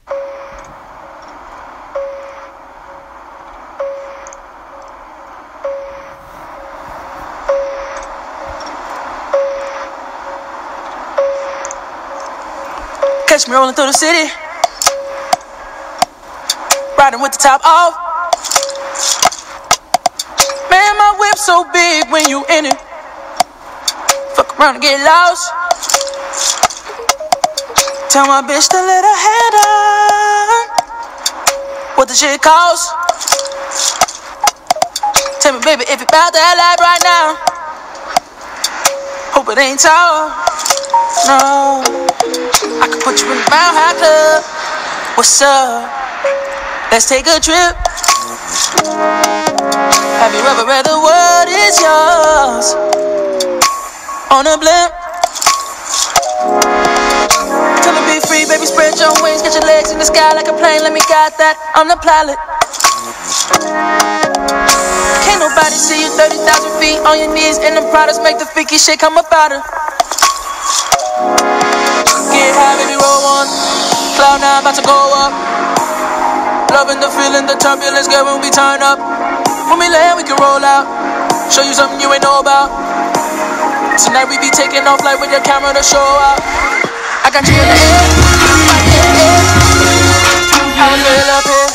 Catch me rolling through the city, riding with the top off. Man, my whip so big when you in it. Fuck around and get lost. Tell my bitch to let her head on. What the shit cost? Tell me, baby, if you bout that life right now. Hope it ain't tall. No, I can put you in the Mile High Club. What's up? Let's take a trip. Have you ever read the world is yours on a blimp? Tell me be free, baby, spread your wings. Get your legs in the sky like a plane. Let me guide that, I'm the pilot. Can't nobody see you 30,000 feet on your knees. And the products make the freaky shit come up out of. Get high, baby, roll on. Cloud nine, about to go up. Loving the feeling, the turbulence, girl, when we turn up. When we land, we can roll out. Show you something you ain't know about. Tonight we be taking off like with your camera to show out. I got you in the air, I was real up here.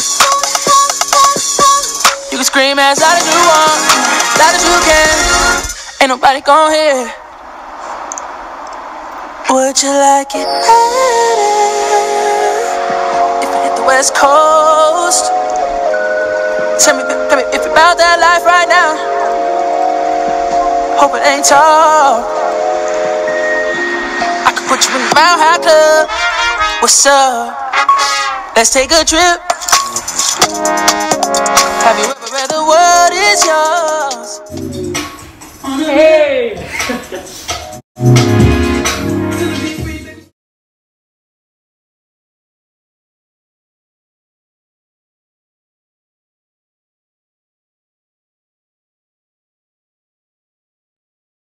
You can scream as loud as you want, loud as you can. Ain't nobody gon' hear. Would you like it better if I hit the West Coast? Tell me, baby, if you're about that life right now. Hope it ain't tall. I can put you in the Mile High Club. What's up? Let's take a trip. Have you ever read the world is yours? Hey!